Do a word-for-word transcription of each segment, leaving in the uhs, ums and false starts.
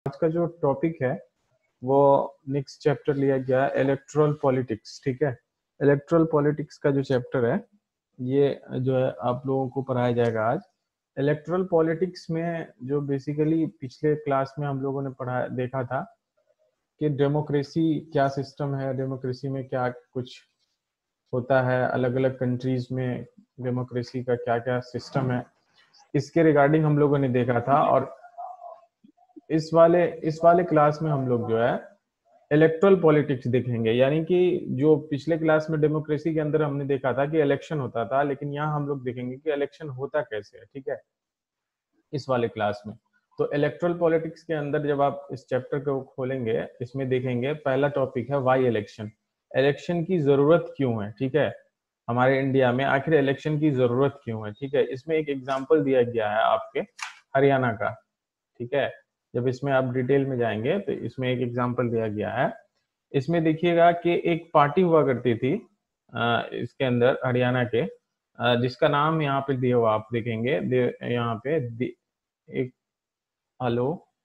आज का जो टॉपिक है वो नेक्स्ट चैप्टर लिया गया है इलेक्ट्रल पॉलिटिक्स। ठीक है, इलेक्ट्रल पॉलिटिक्स का जो चैप्टर है ये जो है आप लोगों को पढ़ाया जाएगा आज। इलेक्ट्रल पॉलिटिक्स में जो बेसिकली पिछले क्लास में हम लोगों ने पढ़ा देखा था कि डेमोक्रेसी क्या सिस्टम है, डेमोक्रेसी में क्या कुछ होता है, अलग अलग कंट्रीज में डेमोक्रेसी का क्या क्या सिस्टम है, इसके रिगार्डिंग हम लोगों ने देखा था। और इस वाले इस वाले क्लास में हम लोग जो है इलेक्ट्रल पॉलिटिक्स देखेंगे। यानी कि जो पिछले क्लास में डेमोक्रेसी के अंदर हमने देखा था कि इलेक्शन होता था, लेकिन यहाँ हम लोग देखेंगे कि इलेक्शन होता कैसे है। ठीक है, इस वाले क्लास में तो इलेक्ट्रल पॉलिटिक्स के अंदर जब आप इस चैप्टर को खोलेंगे, इसमें देखेंगे पहला टॉपिक है वाई इलेक्शन। इलेक्शन की जरूरत क्यों है? ठीक है, हमारे इंडिया में आखिर इलेक्शन की जरूरत क्यों है? ठीक है, इसमें एक एग्जाम्पल दिया गया है आपके हरियाणा का। ठीक है, जब इसमें आप डिटेल में जाएंगे तो इसमें एक एग्जाम्पल दिया गया है। इसमें देखिएगा कि एक पार्टी हुआ करती थी इसके अंदर हरियाणा के, जिसका नाम यहाँ पे दिया हुआ आप देखेंगे, यहाँ पे एक हेलो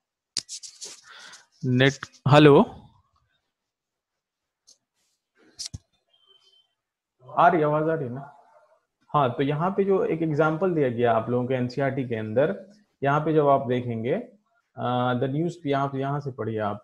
नेट हेलो आ रही आवाज आ रही है ना? हाँ, तो यहाँ पे जो एक एग्जाम्पल दिया गया आप लोगों के एनसीईआरटी के अंदर, यहाँ पे जब आप देखेंगे द न्यूज, यहाँ यहाँ से पढ़िए आप।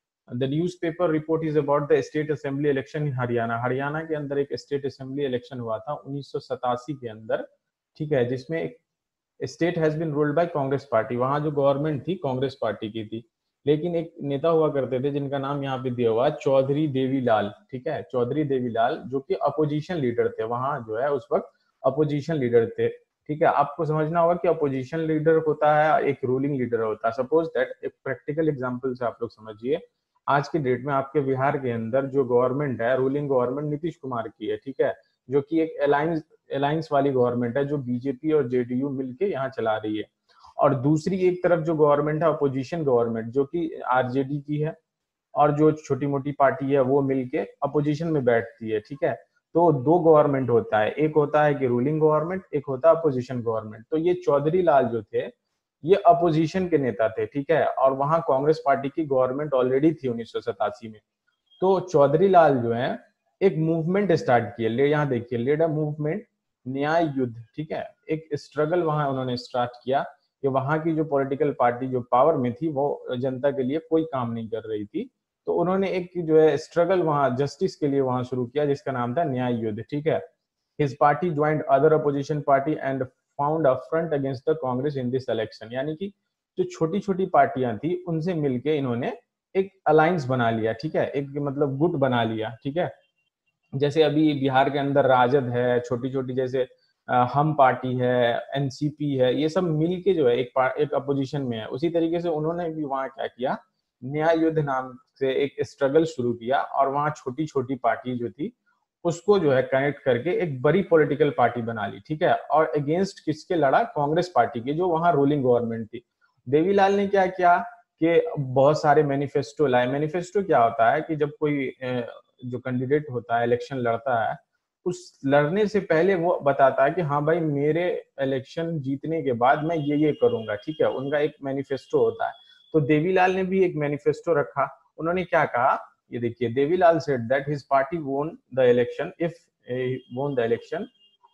The newspaper report is about the state assembly election in Haryana. Haryana के अंदर एक स्टेट असेंबली इलेक्शन हुआ था उन्नीस सौ सतासी के अंदर। ठीक है, जिसमें एक state has been ruled by Congress party. वहां जो गवर्नमेंट थी कांग्रेस पार्टी की थी, लेकिन एक नेता हुआ करते थे जिनका नाम यहाँ पे दिया हुआ चौधरी देवीलाल। ठीक है, चौधरी देवीलाल जो कि अपोजिशन लीडर थे, वहां जो है उस वक्त अपोजिशन लीडर थे। ठीक है, आपको समझना होगा कि अपोजिशन लीडर होता है, एक रूलिंग लीडर होता है। सपोज दैट एक प्रैक्टिकल एग्जांपल से आप लोग समझिए, आज के डेट में आपके बिहार के अंदर जो गवर्नमेंट है, रूलिंग गवर्नमेंट नीतीश कुमार की है। ठीक है, जो कि एक अलायंस अलायंस वाली गवर्नमेंट है, जो बीजेपी और जेडीयू मिलके यहाँ चला रही है। और दूसरी एक तरफ जो गवर्नमेंट है अपोजिशन गवर्नमेंट, जो कि आरजेडी की है, और जो छोटी मोटी पार्टी है वो मिलके अपोजिशन में बैठती है। ठीक है, तो दो गवर्नमेंट होता है, एक होता है कि रूलिंग गवर्नमेंट, एक होता है अपोजिशन गवर्नमेंट। तो ये चौधरी लाल जो थे ये अपोजिशन के नेता थे। ठीक है, और वहां कांग्रेस पार्टी की गवर्नमेंट ऑलरेडी थी उन्नीस सौ सतासी में। तो चौधरी लाल जो है एक मूवमेंट स्टार्ट किया, ले यहाँ देखिए, लेड अ मूवमेंट न्याय युद्ध। ठीक है, एक स्ट्रगल वहां उन्होंने स्टार्ट किया कि वहां की जो पॉलिटिकल पार्टी जो पावर में थी वो जनता के लिए कोई काम नहीं कर रही थी। तो उन्होंने एक जो है स्ट्रगल वहां जस्टिस के लिए वहां शुरू किया, जिसका नाम था न्याय युद्ध। ठीक है, his party joined other opposition party and found a front against the Congress in this election. यानी कि जो छोटी छोटी पार्टियां थी उनसे मिलके इन्होंने एक अलायंस बना लिया। ठीक है, एक मतलब गुट बना लिया। ठीक है, जैसे अभी बिहार के अंदर राजद है, छोटी छोटी जैसे आ, हम पार्टी है, एनसीपी है, ये सब मिलके जो है एक एक अपोजिशन में है। उसी तरीके से उन्होंने भी वहां क्या किया, न्याय युद्ध नाम से एक स्ट्रगल शुरू किया, और वहां छोटी छोटी पार्टी जो थी उसको जो है कनेक्ट करके एक बड़ी पॉलिटिकल पार्टी बना ली। ठीक है, और अगेंस्ट किसके लड़ा? कांग्रेस पार्टी के, जो वहां रूलिंग गवर्नमेंट थी। देवीलाल ने क्या किया कि बहुत सारे मैनिफेस्टो लाए। मैनिफेस्टो क्या होता है कि जब कोई जो कैंडिडेट होता है इलेक्शन लड़ता है, उस लड़ने से पहले वो बताता है कि हाँ भाई मेरे इलेक्शन जीतने के बाद मैं ये ये करूंगा। ठीक है, उनका एक मैनिफेस्टो होता है। तो देवीलाल ने भी एक मैनिफेस्टो रखा। उन्होंने क्या कहा, ये देखिए, Devilal said that his party won the election if won the election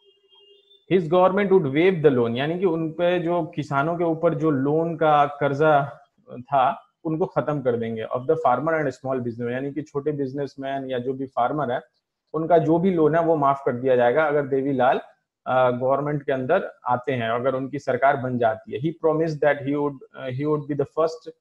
his government would waive the loan. यानी कि उन पे जो किसानों के ऊपर जो लोन का कर्जा था उनको खत्म कर देंगे, of the farmer and small business. यानी कि छोटे बिजनेसमैन या जो भी फार्मर है उनका जो भी लोन है वो माफ कर दिया जाएगा अगर देवीलाल गवर्नमेंट के अंदर आते हैं, अगर उनकी सरकार बन जाती है। He promise that he would he would be the first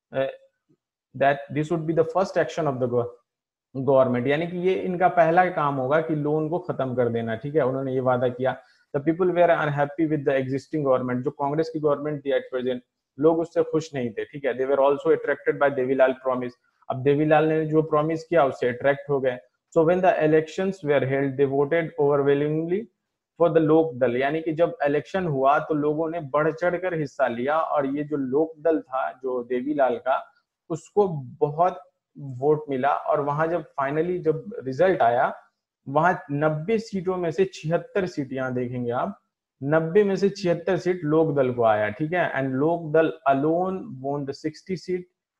that this would be the first action of the government. यानी कि ये इनका पहला काम होगा कि लोन को खत्म कर देना। ठीक है, उन्होंने ये वादा किया। The people were unhappy with the existing government. जो कांग्रेस की गवर्नमेंट थी एट प्रेजेंट, लोग उससे खुश नहीं थे। ठीक है, they were also attracted by Devilal promise. अब देवीलाल ने जो प्रॉमिस किया उससे अट्रैक्ट हो गए। So when the elections were held they voted overwhelmingly for the Lok Dal. यानी कि जब इलेक्शन हुआ तो लोगों ने बढ़ चढ़कर हिस्सा लिया, और ये जो लोक दल था जो देवीलाल का, उसको बहुत वोट मिला। और वहां जब फाइनली जब रिजल्ट आया, वहां नब्बे सीटों में से छिहत्तर सीट, यहां देखेंगे आप, नब्बे में से छिहत्तर सीट लोक दल को आया। ठीक है, एंड लोक दल alone won the sixty seat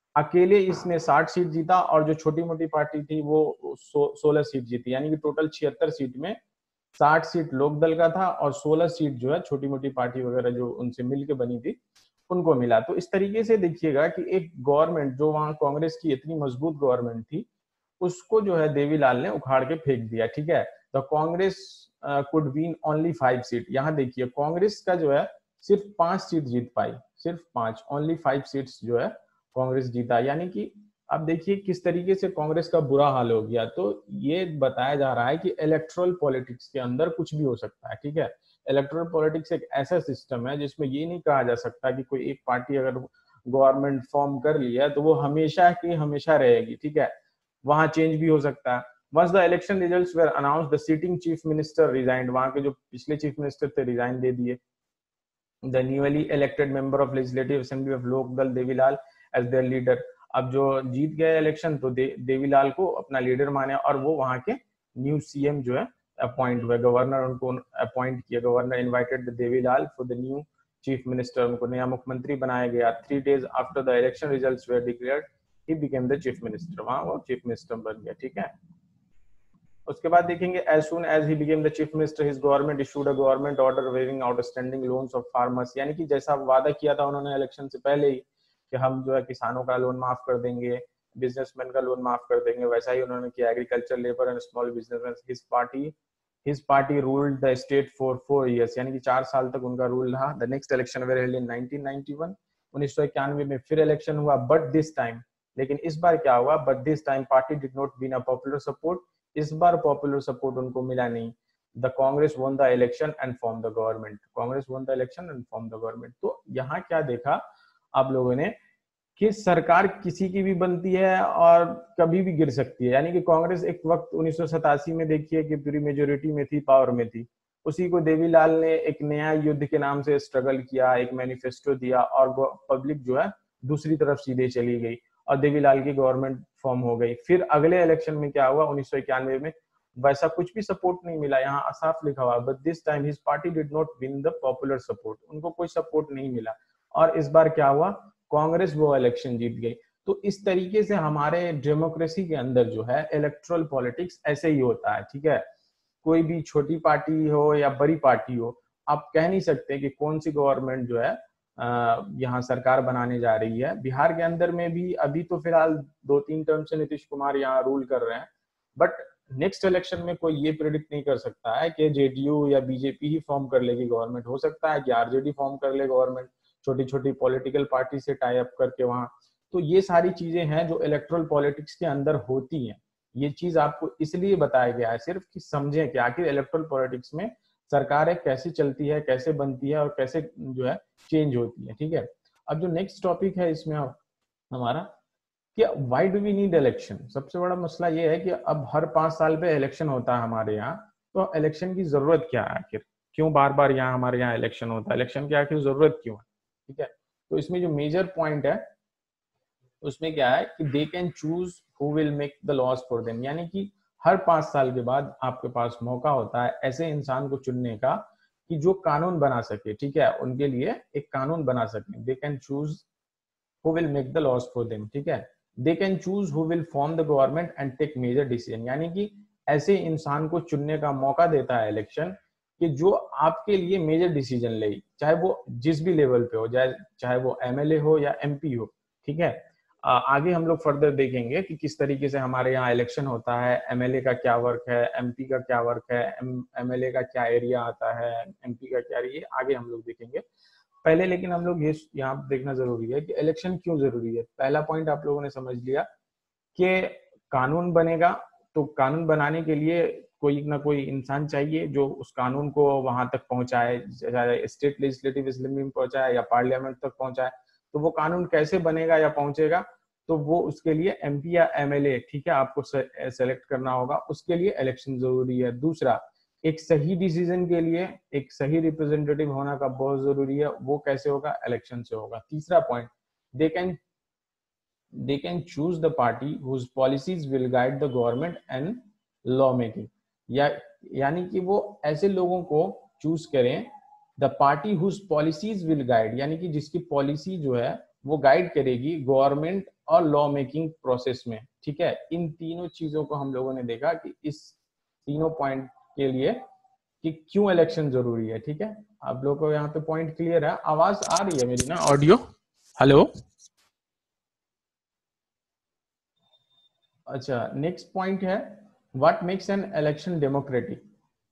अकेले इसने साठ सीट जीता और जो छोटी मोटी पार्टी थी वो सोलह सीट जीती, यानी कि टोटल छिहत्तर सीट में साठ सीट लोकदल का था और सोलह सीट जो है छोटी मोटी पार्टी वगैरह जो उनसे मिलके बनी थी उनको मिला। तो इस तरीके से देखिएगा कि एक गवर्नमेंट जो वहां कांग्रेस की इतनी मजबूत गवर्नमेंट थी उसको जो है देवीलाल ने उखाड़ के फेंक दिया। ठीक है, the Congress could win only five seat. यहाँ देखिए कांग्रेस का जो है सिर्फ पांच सीट जीत पाई, सिर्फ पांच, ओनली फाइव सीट्स जो है कांग्रेस जीता। यानी कि अब देखिए किस तरीके से कांग्रेस का बुरा हाल हो गया। तो ये बताया जा रहा है कि इलेक्टोरल पॉलिटिक्स के अंदर कुछ भी हो सकता है। ठीक है, इलेक्टोरल पॉलिटिक्स एक ऐसा सिस्टम है जिसमें ये नहीं कहा जा सकता कि कोई एक पार्टी अगर गवर्नमेंट फॉर्म कर लिया तो वो हमेशा की हमेशा रहेगी। ठीक है, वहां चेंज भी हो सकता है। Once the election results were announced, the sitting chief minister resigned. वहां के जो पिछले चीफ मिनिस्टर थे रिजाइन दे दिए। The newly elected member of Legislative Assembly of Lokdal Devilal as their leader. अब जो जीत गए इलेक्शन तो दे, देवीलाल को अपना लीडर माने और वो वहां के न्यू सीएम जो है अपॉइंट हुए। गवर्नर उनको अपॉइंट किया। Governor invited the Devilal for the new chief minister. उनको नया मुख्यमंत्री बनाया गया। Three days after the election results were declared he became the chief minister. वहां वो चीफ मिनिस्टर बन गया। ठीक है, उसके बाद देखेंगे as soon as he became the chief minister his government issued a government order waiving outstanding loans of farmers। यानी कि जैसा वादा किया था उन्होंने इलेक्शन से पहले ही कि हम जो है किसानों का लोन माफ कर देंगे, बिजनेसमैन का लोन माफ कर देंगे, वैसा ही उन्होंने किया। Agriculture labour and small businessman his party his party ruled the state for four years. यानी कि चार साल तक उनका रूल रहा। The next election were held in nineteen ninety one. उन्नीस सौ इक्यानवे में फिर इलेक्शन हुआ बट दिस टाइम, लेकिन इस बार क्या हुआ, but this time party did not win a popular support. इस बार पॉपुलर सपोर्ट उनको मिला नहीं। The Congress won the election and form the government. Congress won the election and form the government. तो यहाँ क्या देखा आप लोगों ने कि सरकार किसी की भी बनती है और कभी भी गिर सकती है। यानी कि कांग्रेस एक वक्त उन्नीस सौ सतासी में देखिए कि पूरी मेजोरिटी में थी, पावर में थी। उसी को देवीलाल ने एक नया युद्ध के नाम से स्ट्रगल किया, एक मैनिफेस्टो दिया और पब्लिक जो है दूसरी तरफ सीधे चली गई और देवीलाल की गवर्नमेंट फॉर्म हो गई। फिर अगले इलेक्शन में क्या हुआ उन्नीस सौ इक्यानवे में, वैसा कुछ भी सपोर्ट नहीं मिला। यहाँ साफ लिखा हुआ but this time his party did not win the popular support. उनको कोई सपोर्ट नहीं मिला और इस बार क्या हुआ, कांग्रेस वो इलेक्शन जीत गई। तो इस तरीके से हमारे डेमोक्रेसी के अंदर जो है इलेक्टोरल पॉलिटिक्स ऐसे ही होता है। ठीक है, कोई भी छोटी पार्टी हो या बड़ी पार्टी हो, आप कह नहीं सकते कि कौन सी गवर्नमेंट जो है यहाँ सरकार बनाने जा रही है। बिहार के अंदर में भी अभी तो फिलहाल दो तीन टर्म से नीतीश कुमार यहाँ रूल कर रहे हैं, बट नेक्स्ट इलेक्शन में कोई ये प्रेडिक्ट नहीं कर सकता है कि जेडीयू या बीजेपी ही फॉर्म कर लेगी गवर्नमेंट। हो सकता है कि आरजेडी फॉर्म कर ले गवर्नमेंट, छोटी छोटी पॉलिटिकल पार्टी से टाई अप करके वहां। तो ये सारी चीजें हैं जो इलेक्टोरल पॉलिटिक्स के अंदर होती हैं। ये चीज आपको इसलिए बताया गया है सिर्फ कि समझें कि आखिर इलेक्टोरल पॉलिटिक्स में सरकारें कैसे चलती है, कैसे बनती है और कैसे जो है चेंज होती है। ठीक है, अब जो नेक्स्ट टॉपिक है इसमें हमारा कि why do we need election. सबसे बड़ा मसला ये है कि अब हर पांच साल पे इलेक्शन होता है हमारे यहाँ, तो इलेक्शन की जरूरत क्या है आखिर, क्यों बार बार यहाँ हमारे यहाँ इलेक्शन होता है, इलेक्शन की आखिर जरूरत क्यों है। ठीक है, तो इसमें जो मेजर पॉइंट है उसमें क्या है कि they can choose who will make the laws for them. यानी कि हर पांच साल के बाद आपके पास मौका होता है ऐसे इंसान को चुनने का कि जो कानून बना सके। ठीक है, उनके लिए एक कानून बना सके। They can choose who will make the laws for them. ठीक है, they can choose who will form the government and take major decision. यानी कि ऐसे इंसान को चुनने का मौका देता है इलेक्शन कि जो आपके लिए मेजर डिसीजन ले, चाहे वो जिस भी लेवल पे हो, चाहे वो एमएलए हो या एमपी हो। ठीक है, आगे हम लोग फर्दर देखेंगे कि किस तरीके से हमारे यहाँ इलेक्शन होता है, एमएलए का क्या वर्क है, एमपी का क्या वर्क है, एमएलए का क्या एरिया आता है, एमपी का क्या, ये आगे हम लोग देखेंगे। पहले लेकिन हम लोग ये यहाँ देखना जरूरी है कि इलेक्शन क्यों जरूरी है। पहला पॉइंट आप लोगों ने समझ लिया कि कानून बनेगा, तो कानून बनाने के लिए कोई ना कोई इंसान चाहिए जो उस कानून को वहां तक पहुंचाए, चाहे स्टेट लेजिस्लेटिव असेंबली में पहुंचाए या पार्लियामेंट तक पहुंचाए। तो वो कानून कैसे बनेगा या पहुंचेगा, तो वो उसके लिए एमपी या एमएलए, ठीक है, आपको सेलेक्ट करना होगा। उसके लिए इलेक्शन जरूरी है। दूसरा, एक सही डिसीजन के लिए एक सही रिप्रेजेंटेटिव होना का बहुत जरूरी है। वो कैसे होगा, इलेक्शन से होगा। तीसरा point, they can they can choose the party whose policies will guide the government and law making. या यानी कि वो ऐसे लोगों को चूज करें, the party whose policies will guide, यानी कि जिसकी पॉलिसी जो है वो गाइड करेगी गवर्नमेंट और लॉ मेकिंग प्रोसेस में, ठीक है। इन तीनों चीजों को हम लोगों ने देखा कि इस तीनों पॉइंट के लिए कि क्यों इलेक्शन जरूरी है, ठीक है। आप लोगों को यहाँ पे पॉइंट क्लियर है? आवाज आ रही है मेरी ना, ऑडियो? हेलो, अच्छा। नेक्स्ट पॉइंट है what makes an election democratic.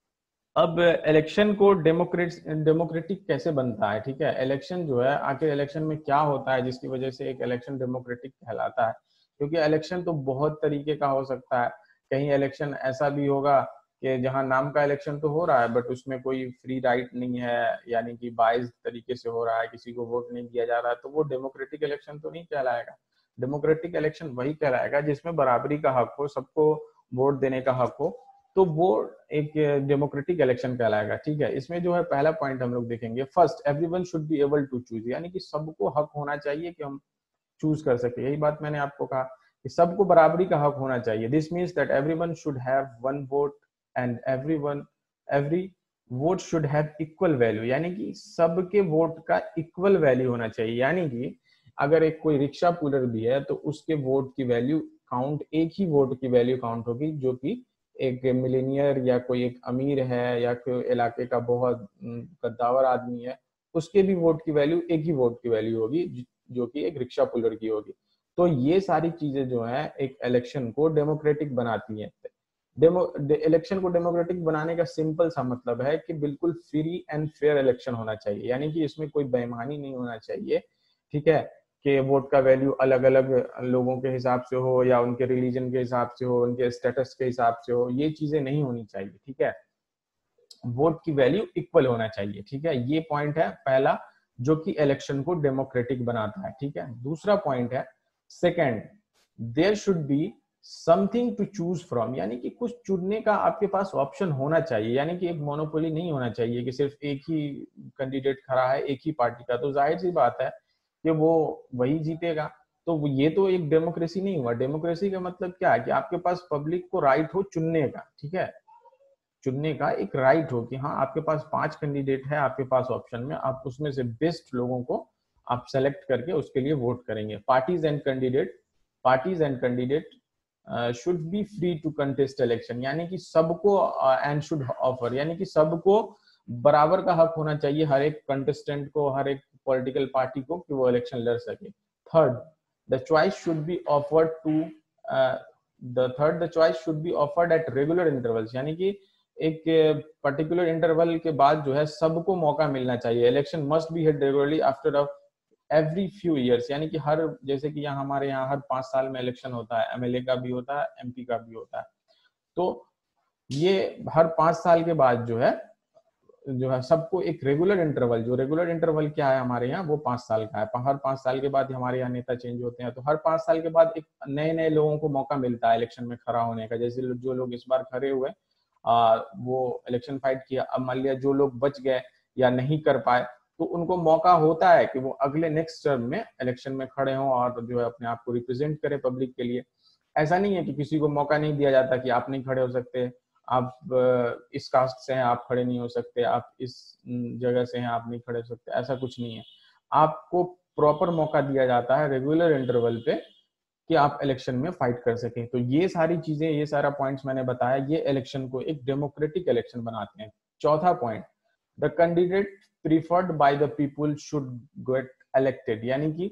अब इलेक्शन को डेमोक्रेट डेमोक्रेटिक कैसे बनता है, ठीक है। इलेक्शन जो है, आखिर इलेक्शन में क्या होता है जिसकी वजह से एक इलेक्शन डेमोक्रेटिक कहलाता है? क्योंकि इलेक्शन तो बहुत तरीके का हो सकता है। कहीं इलेक्शन ऐसा भी होगा कि जहां नाम का इलेक्शन तो हो रहा है बट उसमें कोई फ्री राइट नहीं है, यानी कि बाइज्ड तरीके से हो रहा है, किसी को वोट नहीं दिया जा रहा है, तो वो डेमोक्रेटिक इलेक्शन तो नहीं कहलाएगा। डेमोक्रेटिक इलेक्शन वही कहलाएगा जिसमें बराबरी का हक हो, सबको वोट देने का हक हो, तो वो एक डेमोक्रेटिक इलेक्शन कहलाएगा, ठीक है। इसमें जो है पहला पॉइंट हम लोग देखेंगे, first everyone should be able to choose, यानी कि सबको हक होना चाहिए कि हम चूज कर सके। यही बात मैंने आपको कहा कि सबको बराबरी का हक होना चाहिए। This means that everyone should have one vote and everyone every vote should have equal value, यानी कि सबके वोट का इक्वल वैल्यू होना चाहिए। यानी कि अगर एक कोई रिक्शा पुलर भी है तो उसके वोट की वैल्यू काउंट, एक ही वोट की वैल्यू काउंट होगी, जो कि एक मिलीनियर या कोई एक अमीर है या कोई इलाके का बहुत कद्दावर आदमी है, उसके भी वोट की वैल्यू एक ही वोट की वैल्यू होगी, जो कि एक रिक्शा पुलर की होगी। तो ये सारी चीजें जो है एक इलेक्शन को डेमोक्रेटिक बनाती हैं। डेमो इलेक्शन को डेमोक्रेटिक बनाने का सिंपल सा मतलब है कि बिल्कुल फ्री एंड फेयर इलेक्शन होना चाहिए, यानी कि इसमें कोई बेईमानी नहीं होना चाहिए, ठीक है। कि वोट का वैल्यू अलग अलग लोगों के हिसाब से हो या उनके रिलीजन के हिसाब से हो, उनके स्टेटस के हिसाब से हो, ये चीजें नहीं होनी चाहिए, ठीक है। वोट की वैल्यू इक्वल होना चाहिए, ठीक है। ये पॉइंट है पहला जो कि इलेक्शन को डेमोक्रेटिक बनाता है, ठीक है। दूसरा पॉइंट है second, there should be something to choose from, यानी कि कुछ चुनने का आपके पास ऑप्शन होना चाहिए, यानी कि एक मोनोपोली नहीं होना चाहिए कि सिर्फ एक ही कैंडिडेट खड़ा है एक ही पार्टी का, तो जाहिर सी बात है कि वो वही जीतेगा। तो ये तो एक डेमोक्रेसी नहीं हुआ। डेमोक्रेसी का मतलब क्या है कि आपके पास पब्लिक को राइट हो चुनने का, ठीक है, चुनने का एक राइट हो कि हाँ आपके पास पांच कैंडिडेट है आपके पास ऑप्शन में, आप उसमें से बेस्ट लोगों को आप सेलेक्ट करके उसके लिए वोट करेंगे। Parties and candidate parties and candidate should be free to contest election, यानी कि सबको एंड शुड ऑफर, यानी कि सबको बराबर का हक होना चाहिए, हर एक कंटेस्टेंट को, हर एक पॉलिटिकल पार्टी को, कि वो इलेक्शन लड़ सके। Third, the choice should be offered to the third the choice should be offered at regular intervals, यानी कि एक पर्टिकुलर इंटरवल के बाद जो है सबको मौका मिलना चाहिए। Election must be held regularly after every few years, यानी कि हर, जैसे कि यहाँ हमारे यहाँ हर पांच साल में इलेक्शन होता है, एमएलए का भी होता है, एमपी का भी होता है, तो ये हर पांच साल के बाद जो है जो है सबको एक रेगुलर इंटरवल, जो रेगुलर इंटरवल क्या है हमारे यहाँ, वो पांच साल का है। हर पांच साल के बाद हमारे यहाँ नेता चेंज होते हैं, तो हर पांच साल के बाद एक नए नए लोगों को मौका मिलता है इलेक्शन में खड़ा होने का। जैसे जो लोग इस बार खड़े हुए आ, वो इलेक्शन फाइट किया, अब मान लिया जो लोग बच गए या नहीं कर पाए, तो उनको मौका होता है कि वो अगले नेक्स्ट टर्म में इलेक्शन में खड़े हों और जो है अपने आप को रिप्रेजेंट करें पब्लिक के लिए। ऐसा नहीं है कि किसी को मौका नहीं दिया जाता कि आप नहीं खड़े हो सकते, आप इस कास्ट से हैं आप खड़े नहीं हो सकते, आप इस जगह से हैं आप नहीं खड़े हो सकते, ऐसा कुछ नहीं है। आपको प्रॉपर मौका दिया जाता है रेगुलर इंटरवल पे कि आप इलेक्शन में फाइट कर सकें। तो ये सारी चीजें, ये सारा पॉइंट्स मैंने बताया, ये इलेक्शन को एक डेमोक्रेटिक इलेक्शन बनाते हैं। चौथा point, the candidate preferred by the people should get elected, यानी कि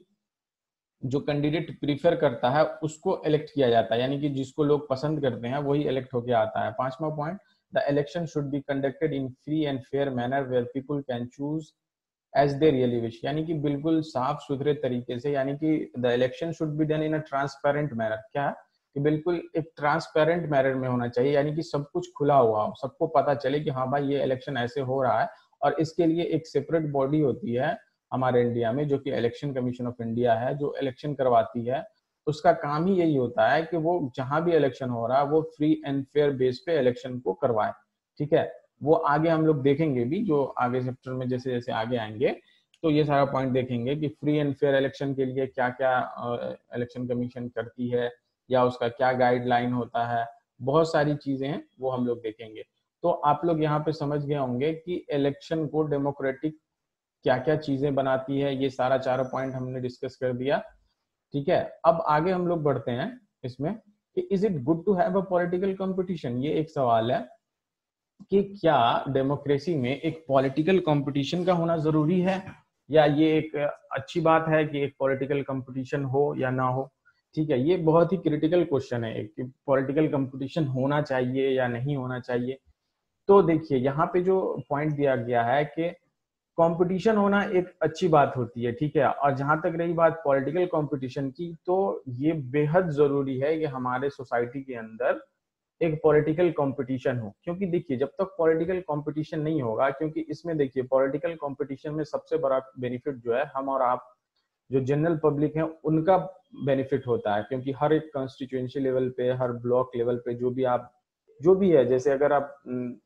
जो कैंडिडेट प्रीफर करता है उसको इलेक्ट किया जाता है, यानी कि जिसको लोग पसंद करते हैं वही इलेक्ट होके आता है। पांचवा point, the election should be conducted in free and fair manner where people can choose as they really wish, यानी कि बिल्कुल साफ सुथरे तरीके से, यानी कि the election should be done in a transparent manner. क्या कि बिल्कुल एक ट्रांसपेरेंट मैनर में होना चाहिए, यानी कि सब कुछ खुला हुआ हो, सबको पता चले कि हाँ भाई ये इलेक्शन ऐसे हो रहा है। और इसके लिए एक सेपरेट बॉडी होती है हमारे इंडिया में जो कि इलेक्शन कमीशन ऑफ इंडिया है, जो इलेक्शन करवाती है। उसका काम ही यही होता है कि वो जहां भी इलेक्शन हो रहा है वो फ्री एंड फेयर बेस पे इलेक्शन को करवाए, ठीक है। वो आगे हम लोग देखेंगे भी, जो आगे चैप्टर में जैसे जैसे आगे आएंगे तो ये सारा पॉइंट देखेंगे कि फ्री एंड फेयर इलेक्शन के लिए क्या क्या इलेक्शन कमीशन करती है या उसका क्या गाइडलाइन होता है, बहुत सारी चीजें हैं वो हम लोग देखेंगे। तो आप लोग यहाँ पे समझ गए होंगे कि इलेक्शन को डेमोक्रेटिक क्या क्या चीजें बनाती है, ये सारा चारों पॉइंट हमने डिस्कस कर दिया। ठीक है, अब आगे हम लोग बढ़ते हैं इसमें कि is it good to have a political competition. ये एक सवाल है कि क्या डेमोक्रेसी में एक पॉलिटिकल कंपटीशन का होना जरूरी है, या ये एक अच्छी बात है कि एक पॉलिटिकल कंपटीशन हो या ना हो। ठीक है, ये बहुत ही क्रिटिकल क्वेश्चन है कि पॉलिटिकल कंपटीशन होना चाहिए या नहीं होना चाहिए। तो देखिए यहाँ पे जो पॉइंट दिया गया है कि कंपटीशन होना एक अच्छी बात होती है, ठीक है। और जहां तक रही बात पॉलिटिकल कंपटीशन की, तो ये बेहद जरूरी है कि हमारे सोसाइटी के अंदर एक पॉलिटिकल कंपटीशन हो। क्योंकि देखिए जब तक पॉलिटिकल कंपटीशन नहीं होगा, क्योंकि इसमें देखिए पॉलिटिकल कंपटीशन में सबसे बड़ा बेनिफिट जो है हम और आप जो जनरल पब्लिक है उनका बेनिफिट होता है। क्योंकि हर एक कॉन्स्टिट्यूएंसी लेवल पे, हर ब्लॉक लेवल पे जो भी आप जो भी है, जैसे अगर आप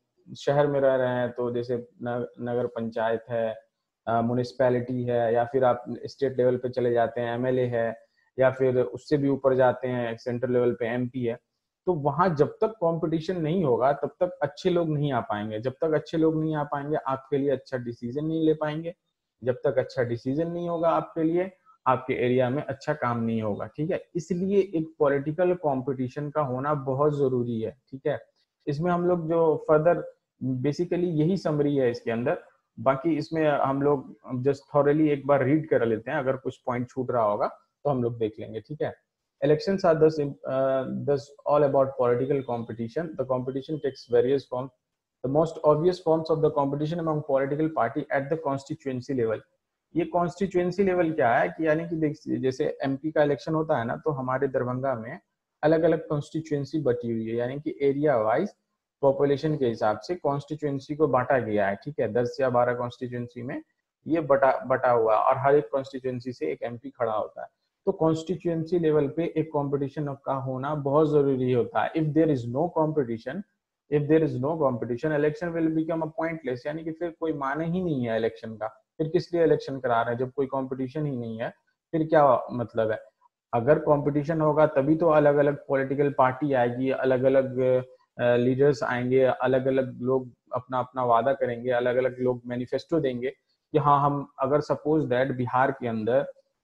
शहर में रह रहे हैं तो जैसे नगर पंचायत है, म्युनिसिपैलिटी है, या फिर आप स्टेट लेवल पे चले जाते हैं एमएलए है, या फिर उससे भी ऊपर जाते हैं सेंट्रल लेवल पे एमपी है। तो वहां जब तक कंपटीशन नहीं होगा तब तक अच्छे लोग नहीं आ पाएंगे। जब तक अच्छे लोग नहीं आ पाएंगे आपके लिए अच्छा डिसीजन नहीं ले पाएंगे। जब तक अच्छा डिसीजन नहीं होगा आपके लिए, आपके एरिया में अच्छा काम नहीं होगा। ठीक है, इसलिए एक पॉलिटिकल कंपटीशन का होना बहुत जरूरी है। ठीक है, इसमें हम लोग जो फर्दर बेसिकली यही समरी है इसके अंदर। बाकी इसमें हम लोग जस्ट थॉरली एक बार रीड कर लेते हैं, अगर कुछ पॉइंट छूट रहा होगा तो हम लोग देख लेंगे। ठीक है, elections are thus uh, thus all about political competition. The competition takes various forms. The most obvious forms of the competition among political party at the constituency level. ये कॉन्स्टिट्यूएंसी लेवल क्या है कि यानी कि जैसे एमपी का election होता है ना, तो हमारे दरभंगा में अलग अलग कॉन्स्टिट्यूएंसी बटी हुई है, यानी कि एरिया वाइज पॉपुलेशन के हिसाब से कॉन्स्टिट्यूएंसी को बांटा गया है। ठीक है, दस या बारह कॉन्स्टिट्यूएंसी में ये बटा बटा हुआ, और हर एक कॉन्स्टिट्यूएंसी से एक एमपी खड़ा होता है। तो कॉन्स्टिट्यूएंसी लेवल पे एक कंपटीशन का होना बहुत जरूरी होता है। If there is no competition if there is no competition election will become a pointless, यानी कि फिर कोई माने ही नहीं है इलेक्शन का। फिर किस लिए इलेक्शन करा रहे हैं जब कोई कंपटीशन ही नहीं है, फिर क्या मतलब है। अगर कंपटीशन होगा तभी तो अलग अलग पॉलिटिकल पार्टी आएगी, अलग अलग लीडर्स आएंगे, अलग अलग लोग अपना अपना वादा करेंगे, अलग अलग लोग मैनिफेस्टो देंगे कि हाँ हम, अगर सपोज दैट बिहार के अंदर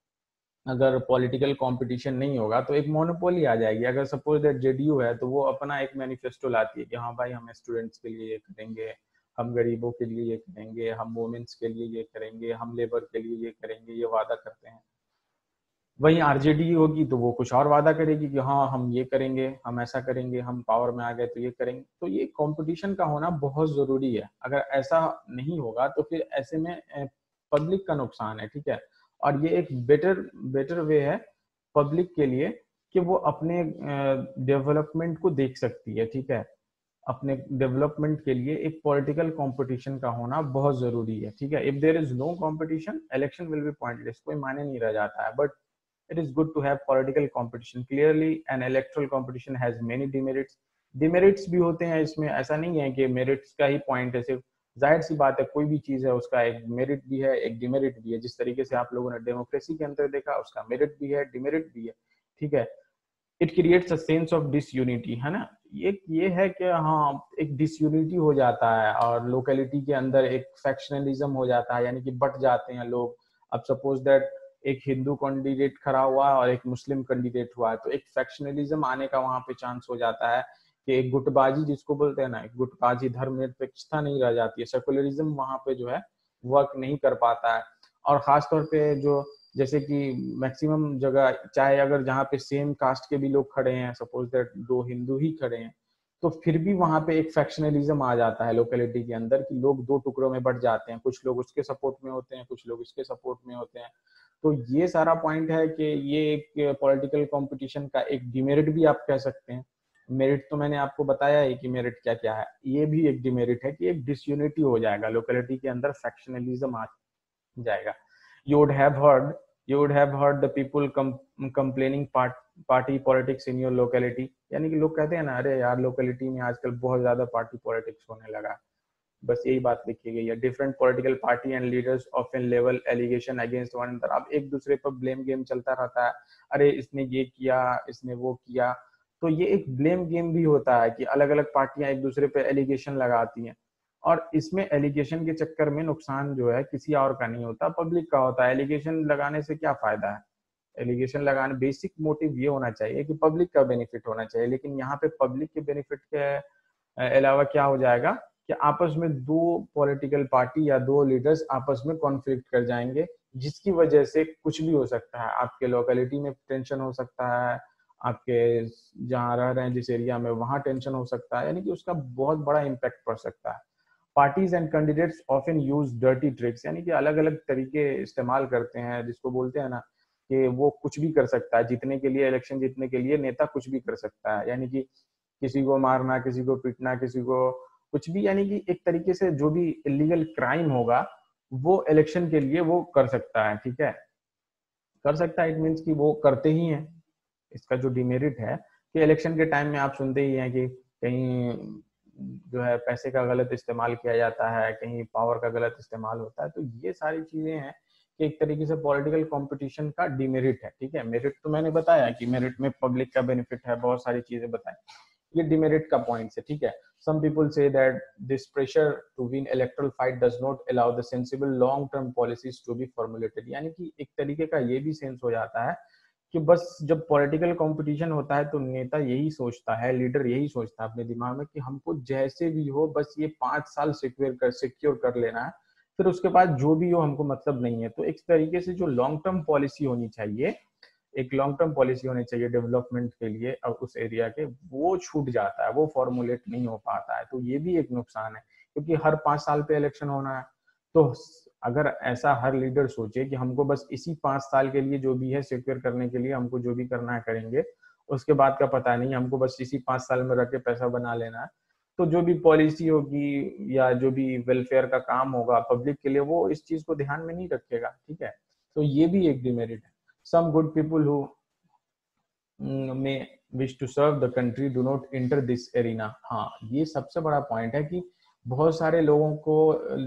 अगर पॉलिटिकल कंपटीशन नहीं होगा तो एक मोनोपोली आ जाएगी। अगर सपोज दैट जेडीयू है तो वो अपना एक मैनिफेस्टो लाती है कि हाँ भाई हम स्टूडेंट्स के लिए ये करेंगे, हम गरीबों के लिए ये करेंगे, हम वुमेन्स के लिए ये करेंगे, हम लेबर के लिए ये करेंगे, ये वादा करते हैं। वहीं आरजेडी होगी तो वो कुछ और वादा करेगी कि हाँ हम ये करेंगे, हम ऐसा करेंगे, हम पावर में आ गए तो ये करेंगे। तो ये कंपटीशन का होना बहुत जरूरी है। अगर ऐसा नहीं होगा तो फिर ऐसे में पब्लिक का नुकसान है। ठीक है, और ये एक बेटर बेटर वे है पब्लिक के लिए कि वो अपने डेवलपमेंट को देख सकती है। ठीक है, अपने डेवलपमेंट के लिए एक पॉलिटिकल कंपटीशन का होना बहुत जरूरी है। ठीक है, if there is no competition election will be pointless, कोई मायने नहीं रह जाता है। But it is good to have political competition. Clearly an electoral competition has many demerits. demerits भी होते हैं इसमें, ऐसा नहीं है कि merits का ही point है सिर्फ। जाहिर सी बात है कोई भी चीज है उसका एक मेरिट भी है, एक डिमेरिट भी है। जिस तरीके से आप लोगों ने डेमोक्रेसी के अंदर देखा, उसका मेरिट भी है, डिमेरिट भी है। ठीक है, it creates a sense of disunity, है ना। एक ये है कि हाँ एक डिसयूनिटी हो जाता है, और लोकेलिटी के अंदर एक फैक्शनलिज्म हो जाता है, यानी कि बट जाते हैं लोग। अब सपोज दैट एक हिंदू कैंडिडेट खड़ा हुआ और एक मुस्लिम कैंडिडेट हुआ है, तो एक फैक्शनलिज्म आने का वहां पे चांस हो जाता है कि एक गुटबाजी जिसको बोलते हैं ना, एक गुटबाजी, धर्मनिरपेक्षता नहीं रह जाती है, सेकुलरिज्म वहां पे जो है वर्क नहीं कर पाता है। और खासतौर पे जो जैसे कि मैक्सिमम जगह, चाहे अगर जहाँ पे सेम कास्ट के भी लोग खड़े हैं, सपोज दैट दो हिंदू ही खड़े हैं, तो फिर भी वहां पे एक फैक्शनलिज्म आ जाता है लोकेलिटी के अंदर कि लोग दो टुकड़ों में बढ़ जाते हैं। कुछ लोग उसके सपोर्ट में होते हैं, कुछ लोग इसके सपोर्ट में होते हैं। तो ये सारा पॉइंट है कि ये एक पॉलिटिकल कंपटीशन का एक डिमेरिट भी आप कह सकते हैं। मेरिट तो मैंने आपको बताया है कि मेरिट क्या क्या है। ये भी एक डिमेरिट है कि एक डिसयूनिटी हो जाएगा, लोकेलिटी के अंदर फैक्शनलिज्म आ जाएगा। You would have heard you would have heard the people com complaining part party politics in your locality, यानी कि लोग कहते हैं ना, अरे यार लोकेलिटी में आजकल बहुत ज्यादा पार्टी पॉलिटिक्स होने लगा। बस यही बात लिखी गई है। Different political party and leaders often level allegation against one another. अब एक दूसरे पर ब्लेम गेम चलता रहता है, अरे इसने ये किया, इसने वो किया। तो ये एक ब्लेम गेम भी होता है कि अलग अलग पार्टियां एक दूसरे पे एलिगेशन लगाती हैं। और इसमें एलिगेशन के चक्कर में नुकसान जो है किसी और का नहीं होता, पब्लिक का होता है। एलिगेशन लगाने से क्या फायदा है? एलिगेशन लगाने बेसिक मोटिव ये होना चाहिए कि पब्लिक का बेनिफिट होना चाहिए, लेकिन यहाँ पे पब्लिक के बेनिफिट के अलावा क्या हो जाएगा कि आपस में दो पॉलिटिकल पार्टी या दो लीडर्स आपस में कॉन्फ्लिक्ट कर जाएंगे, जिसकी वजह से कुछ भी हो सकता है। आपके लोकेलिटी में टेंशन हो सकता है, आपके जहाँ रह रहे हैं जिस एरिया में वहां टेंशन हो सकता है, यानी कि उसका बहुत बड़ा इम्पैक्ट पड़ सकता है। Parties and candidates often use dirty tricks, यानी कि अलग अलग तरीके इस्तेमाल करते हैं, जिसको बोलते हैं ना कि वो कुछ भी कर सकता है जीतने के लिए, इलेक्शन जीतने के लिए नेता कुछ भी कर सकता है, यानी कि किसी को मारना, किसी को पीटना, किसी को कुछ भी, यानी कि एक तरीके से जो भी इलीगल क्राइम होगा वो इलेक्शन के लिए वो कर सकता है। ठीक है, कर सकता है, इट मीन्स कि वो करते ही हैं। इसका जो डिमेरिट है कि इलेक्शन के टाइम में आप सुनते ही हैं कि कहीं जो है पैसे का गलत इस्तेमाल किया जाता है, कहीं पावर का गलत इस्तेमाल होता है। तो ये सारी चीजें हैं कि एक तरीके से पॉलिटिकल कंपटीशन का डिमेरिट है। ठीक है, मेरिट तो मैंने बताया कि मेरिट में पब्लिक का बेनिफिट है, बहुत सारी चीजें बताई, ये डिमेरिट का पॉइंट है। ठीक है, some people say that this pressure to win electoral fight does not allow the sensible long term policies to be formulated, यानी कि एक तरीके का ये भी सेंस हो जाता है कि बस जब पॉलिटिकल कंपटीशन होता है तो नेता यही सोचता है, लीडर यही सोचता है अपने दिमाग में कि हमको जैसे भी हो बस ये पांच साल सिक्योर कर सिक्योर कर लेना है, फिर उसके बाद जो भी हो हमको मतलब नहीं है। तो एक तरीके से जो लॉन्ग टर्म पॉलिसी होनी चाहिए, एक लॉन्ग टर्म पॉलिसी होनी चाहिए डेवलपमेंट के लिए और उस एरिया के, वो छूट जाता है, वो फॉर्मुलेट नहीं हो पाता है। तो ये भी एक नुकसान है, क्योंकि हर पांच साल पे इलेक्शन होना है। तो अगर ऐसा हर लीडर सोचे कि हमको बस इसी पांच साल के लिए जो भी है सिक्योर करने के लिए हमको जो भी करना है करेंगे, उसके बाद का पता नहीं, हमको बस इसी पांच साल में रह के पैसा बना लेना है, तो जो भी पॉलिसी होगी या जो भी वेलफेयर का काम होगा पब्लिक के लिए, वो इस चीज को ध्यान में नहीं रखेगा। ठीक है, तो ये भी एक डिमेरिट है। Some good people who mm, may wish to serve the country do not enter this arena। हाँ, ये सबसे बड़ा पॉइंट है कि बहुत सारे लोगों को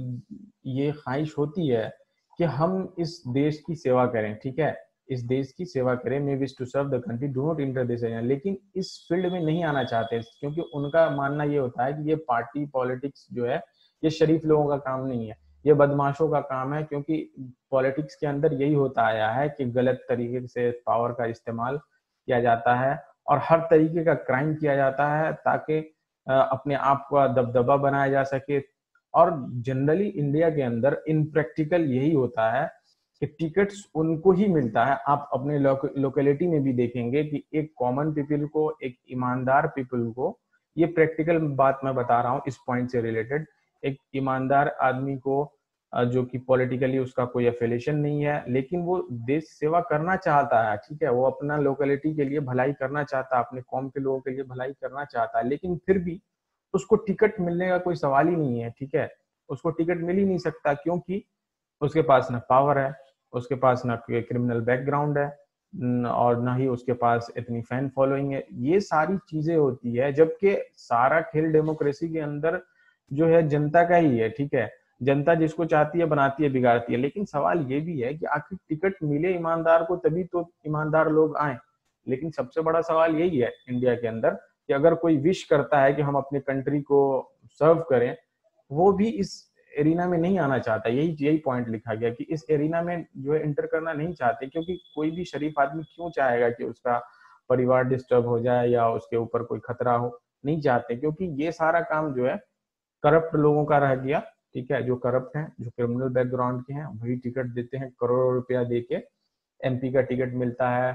ये ख्वाहिश होती है कि हम इस देश की सेवा करें। ठीक है, इस देश की सेवा करें, may wish to serve the country do not enter this area, लेकिन इस फील्ड में नहीं आना चाहते, क्योंकि उनका मानना ये होता है कि ये पार्टी पॉलिटिक्स जो है ये शरीफ लोगों का काम नहीं है, ये बदमाशों का काम है। क्योंकि पॉलिटिक्स के अंदर यही होता आया है कि गलत तरीके से पावर का इस्तेमाल किया जाता है और हर तरीके का क्राइम किया जाता है ताकि अपने आप का दबदबा बनाया जा सके। और जनरली इंडिया के अंदर इन प्रैक्टिकल यही होता है कि टिकट्स उनको ही मिलता है। आप अपने लोकेलिटी में भी देखेंगे कि एक कॉमन पीपल को, एक ईमानदार पीपल को, ये प्रैक्टिकल बात मैं बता रहा हूँ इस पॉइंट से रिलेटेड, एक ईमानदार आदमी को जो कि पॉलिटिकली उसका कोई एफिलिएशन नहीं है, लेकिन वो देश सेवा करना चाहता है। ठीक है, वो अपना लोकेलिटी के लिए भलाई करना चाहता है, अपने कौम के लोगों के लिए भलाई करना चाहता है, लेकिन फिर भी उसको टिकट मिलने का कोई सवाल ही नहीं है। ठीक है, उसको टिकट मिल ही नहीं सकता, क्योंकि उसके पास ना पावर है, उसके पास ना क्रिमिनल बैकग्राउंड है, और ना ही उसके पास इतनी फैन फॉलोइंग है। ये सारी चीजें होती है, जबकि सारा खेल डेमोक्रेसी के अंदर जो है जनता का ही है। ठीक है, जनता जिसको चाहती है बनाती है, बिगाड़ती है। लेकिन सवाल ये भी है कि आखिर टिकट मिले ईमानदार को तभी तो ईमानदार लोग आए। लेकिन सबसे बड़ा सवाल यही है इंडिया के अंदर कि अगर कोई विश करता है कि हम अपने कंट्री को सर्व करें, वो भी इस एरिना में नहीं आना चाहता। यही यही पॉइंट लिखा गया कि इस एरिना में जो है इंटर करना नहीं चाहते, क्योंकि कोई भी शरीफ आदमी क्यों चाहेगा कि उसका परिवार डिस्टर्ब हो जाए या उसके ऊपर कोई खतरा हो, नहीं चाहते, क्योंकि ये सारा काम जो है करप्ट लोगों का रह गया। ठीक है, जो करप्ट हैं, जो क्रिमिनल बैकग्राउंड के हैं, वही टिकट देते हैं, करोड़ों रुपया दे के एमपी का टिकट मिलता है,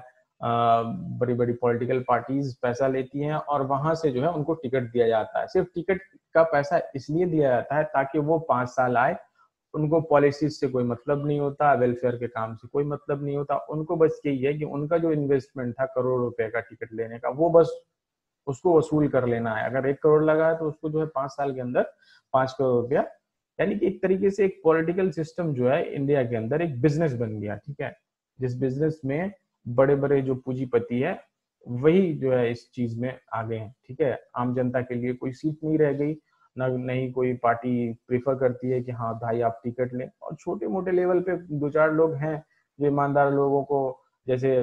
बड़ी बड़ी पॉलिटिकल पार्टीज पैसा लेती हैं और वहां से जो है उनको टिकट दिया जाता है। सिर्फ टिकट का पैसा इसलिए दिया जाता है ताकि वो पांच साल आए, उनको पॉलिसीज से कोई मतलब नहीं होता, वेलफेयर के काम से कोई मतलब नहीं होता, उनको बस यही है कि उनका जो इन्वेस्टमेंट था करोड़ रुपए का टिकट लेने का, वो बस उसको वसूल कर लेना है। अगर एक करोड़ लगा है तो उसको जो है पांच साल के अंदर पांच करोड़ रुपया, यानी कि एक तरीके से एक पॉलिटिकल सिस्टम जो है इंडिया के अंदर एक बिजनेस बन गया। ठीक है, जिस बिजनेस में बड़े बड़े जो पूंजीपति है वही जो है इस चीज में आ गए हैं। ठीक है, आम जनता के लिए कोई सीट नहीं रह गई, ना नहीं कोई पार्टी प्रीफर करती है कि हाँ भाई आप टिकट लें। और छोटे मोटे लेवल पे दो चार लोग हैं जो ईमानदार लोगों को, जैसे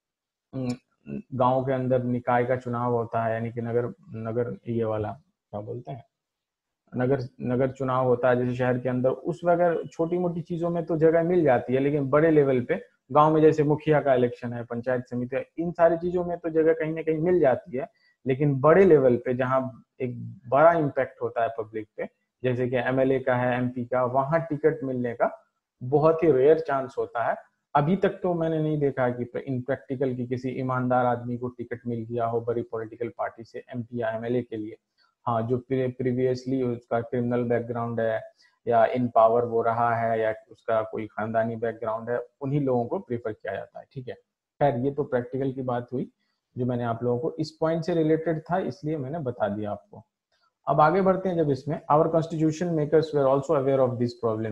गांव के अंदर निकाय का चुनाव होता है, यानी कि नगर नगर ये वाला क्या बोलते हैं, नगर नगर चुनाव होता है जैसे शहर के अंदर, उस वगैरह छोटी मोटी चीजों में तो जगह मिल जाती है, लेकिन बड़े लेवल पे गांव में जैसे मुखिया का इलेक्शन है, पंचायत समिति, इन सारी चीजों में तो जगह कहीं ना कहीं मिल जाती है। लेकिन बड़े लेवल पे जहाँ एक बड़ा इम्पैक्ट होता है पब्लिक पे, जैसे कि एमएलए का है, एमपी का, वहां टिकट मिलने का बहुत ही रेयर चांस होता है। अभी तक तो मैंने नहीं देखा कि इन प्रैक्टिकल की किसी ईमानदार आदमी को टिकट मिल गया हो बड़ी पॉलिटिकल पार्टी से एमपी या एमएलए के लिए। हाँ, जो प्रीवियसली उसका क्रिमिनल बैकग्राउंड है या इन पावर वो रहा है या उसका कोई खानदानी बैकग्राउंड है, उन्हीं लोगों को प्रीफर किया जाता है। ठीक है, खैर ये तो प्रैक्टिकल की बात हुई जो मैंने आप लोगों को इस पॉइंट से रिलेटेड था, इसलिए मैंने बता दिया आपको। अब आगे बढ़ते हैं जब इसमें, our constitution makers were also aware of this problem.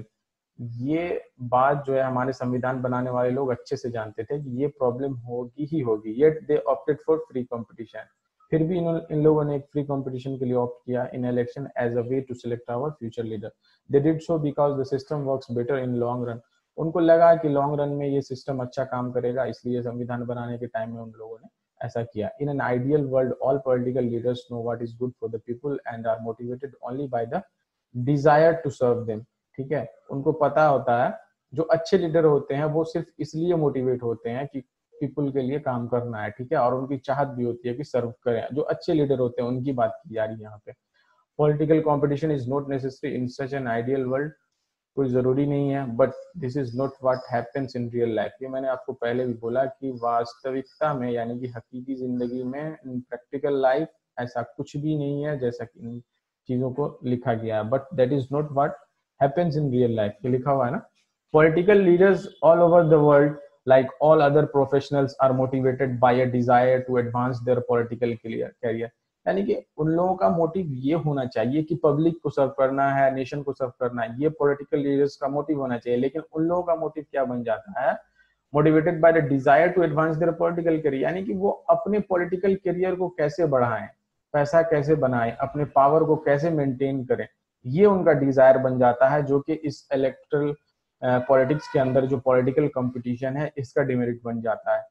ये बात जो है हमारे संविधान बनाने वाले लोग अच्छे से जानते थे कि ये प्रॉब्लम होगी ही होगी, yet they opted for free competition. फिर भी इन इन लोगों ने एक फ्री कंपटीशन के लिए ऑप्ट किया in election as a way to select our future leader. They did so because the system works better in long run. उनको लगा कि लॉन्ग रन में ये सिस्टम अच्छा काम करेगा, इसलिए संविधान बनाने के टाइम में उन लोगों ने ऐसा किया। In an ideal world all political leaders know what is good for the people and are motivated only by the desire to serve them. ठीक है, उनको पता होता है, जो अच्छे लीडर होते हैं वो सिर्फ इसलिए मोटिवेट होते हैं कि पीपल के लिए काम करना है। ठीक है, और उनकी चाहत भी होती है कि सर्व करें। जो अच्छे लीडर होते हैं उनकी बात की जा रही है यहाँ पे। Political competition is not necessary in such an ideal world. कोई जरूरी नहीं है, but this is not what happens in real life. ये मैंने आपको पहले भी बोला कि वास्तविकता में यानी कि हकीकी जिंदगी में, प्रैक्टिकल लाइफ, ऐसा कुछ भी नहीं है जैसा कि इन चीजों को लिखा गया है। But that is not what happens in real life, ये लिखा हुआ है ना। Political leaders all over the world like all other professionals are motivated by a desire to advance their political career। यानी कि उन लोगों का मोटिव ये होना चाहिए कि पब्लिक को सर्व करना है, नेशन को सर्व करना है, ये पॉलिटिकल लीडर्स का मोटिव होना चाहिए। लेकिन उन लोगों का मोटिव क्या बन जाता है, motivated by the desire to advance their political career, यानी कि वो अपने पॉलिटिकल करियर को कैसे बढ़ाएं, पैसा कैसे बनाएं, अपने पावर को कैसे मेंटेन करें, ये उनका डिजायर बन जाता है, जो कि इस इलेक्ट्रल पॉलिटिक्स uh, के अंदर जो पॉलिटिकल कंपटीशन है इसका डिमेरिट बन जाता है।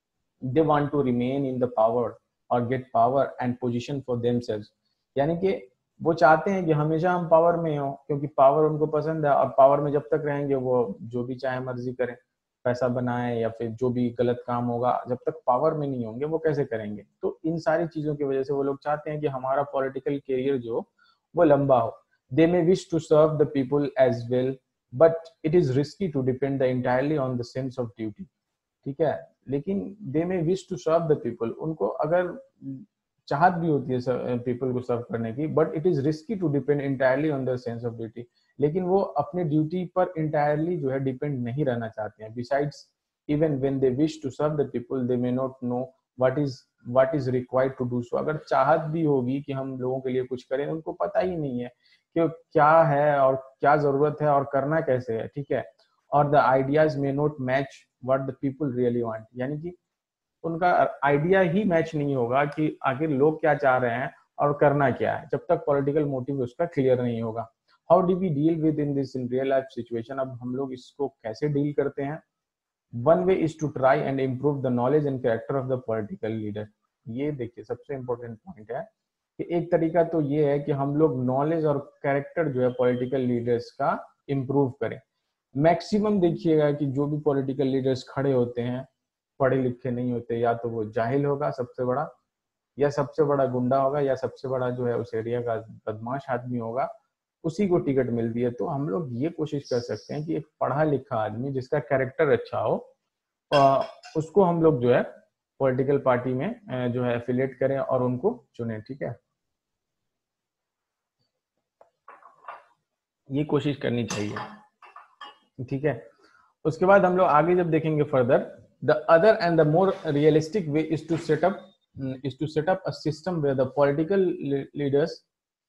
They want to remain in the power or get power and position for themselves. यानी कि वो चाहते हैं कि हमेशा हम पावर में हो, क्योंकि पावर उनको पसंद है, और पावर में जब तक रहेंगे वो जो भी चाहे मर्जी करें, पैसा बनाए या फिर जो भी गलत काम होगा, जब तक पावर में नहीं होंगे वो कैसे करेंगे। तो इन सारी चीजों की वजह से वो लोग चाहते हैं कि हमारा पॉलिटिकल कैरियर जो वो लंबा हो। They may wish to serve the people as well, but it is risky to depend entirely on the sense of duty। ठीक है, लेकिन they may wish to serve the people, उनको अगर चाहत भी होती है पीपल को सर्व करने की, but it is risky to depend entirely on their sense of duty। लेकिन वो अपने ड्यूटी पर entirely जो है डिपेंड नहीं रहना चाहते हैं। besides even when they wish to serve the people they may not know what is what is required to do so। अगर चाहत भी होगी कि हम लोगों के लिए कुछ करें, उनको पता ही नहीं है कि क्या है और क्या जरूरत है और करना कैसे है। ठीक है, और the ideas may not match what the people really want, यानी कि उनका आइडिया ही मैच नहीं होगा कि आखिर लोग क्या चाह रहे हैं और करना क्या है, जब तक पॉलिटिकल मोटिव उसका क्लियर नहीं होगा। How do we deal with in this in real life situation. अब हम लोग इसको कैसे डील करते हैं। One way is to try and improve the knowledge and character of the political leader. ये देखिए सबसे इंपॉर्टेंट पॉइंट है कि एक तरीका तो ये है कि हम लोग नॉलेज और कैरेक्टर जो है पॉलिटिकल लीडर्स का इम्प्रूव करें। मैक्सिमम देखिएगा कि जो भी पॉलिटिकल लीडर्स खड़े होते हैं पढ़े लिखे नहीं होते, या तो वो जाहिल होगा सबसे बड़ा, या सबसे बड़ा गुंडा होगा, या सबसे बड़ा जो है उस एरिया का बदमाश आदमी होगा, उसी को टिकट मिलती है। तो हम लोग ये कोशिश कर सकते हैं कि एक पढ़ा लिखा आदमी जिसका कैरेक्टर अच्छा हो, उसको हम लोग जो है पॉलिटिकल पार्टी में जो है एफिलिएट करें और उनको चुने। ठीक है, ये कोशिश करनी चाहिए। ठीक है, उसके बाद हम लोग आगे जब देखेंगे further, the other and the more realistic way is to set up is to set up a system where the political leaders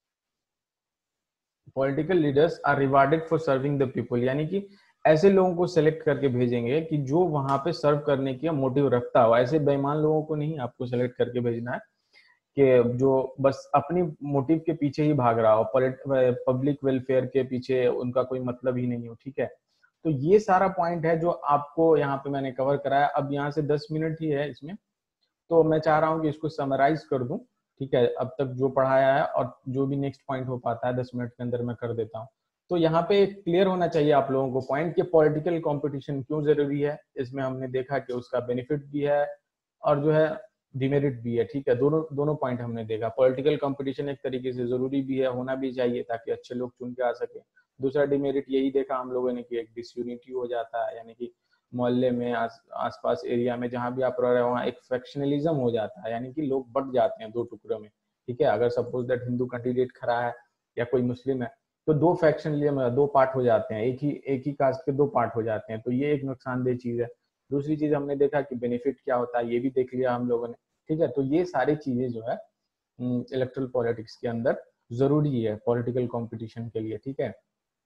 political leaders are rewarded for serving the people. यानी कि ऐसे लोगों को सेलेक्ट करके भेजेंगे कि जो वहां पे सर्व करने की मोटिव रखता हो। ऐसे बेईमान लोगों को नहीं आपको सेलेक्ट करके भेजना है कि जो बस अपनी मोटिव के पीछे ही भाग रहा हो, पब्लिक वेलफेयर के पीछे उनका कोई मतलब ही नहीं हो। ठीक है, तो ये सारा पॉइंट है जो आपको यहाँ पे मैंने कवर कराया। अब यहाँ से दस मिनट ही है इसमें, तो मैं चाह रहा हूँ कि इसको समराइज कर दूं। ठीक है, अब तक जो पढ़ाया है और जो भी नेक्स्ट पॉइंट हो पाता है दस मिनट के अंदर मैं कर देता हूँ। तो यहाँ पे क्लियर होना चाहिए आप लोगों को पॉइंट कि पॉलिटिकल कंपटीशन क्यों जरूरी है। इसमें हमने देखा कि उसका बेनिफिट भी है और जो है डिमेरिट भी है, ठीक है, दोनों दोनों पॉइंट हमने देखा। पॉलिटिकल कंपटीशन एक तरीके से जरूरी भी है, होना भी चाहिए ताकि अच्छे लोग चुन के आ सके। दूसरा डिमेरिट यही देखा हम लोगों ने कि एक डिसयूनिटी हो जाता है, यानी कि मोहल्ले में आस आसपास एरिया में जहां भी आप रह रहे हो वहाँ एक फैक्शनलिज्म हो जाता है, यानी कि लोग बट जाते हैं दो टुकड़ों में, ठीक है। अगर सपोज दैट हिंदू कैंडिडेट खड़ा है या कोई मुस्लिम है तो दो फैक्शनलिज्म, दो पार्ट हो जाते हैं, एक ही एक ही कास्ट के दो पार्ट हो जाते हैं, तो ये एक नुकसानदेह चीज है। दूसरी चीज हमने देखा कि बेनिफिट क्या होता है, ये भी देख लिया हम लोगों ने, ठीक है। तो ये सारी चीजें जो है इलेक्ट्रल पॉलिटिक्स के अंदर जरूरी है पॉलिटिकल कंपटीशन के लिए, ठीक है।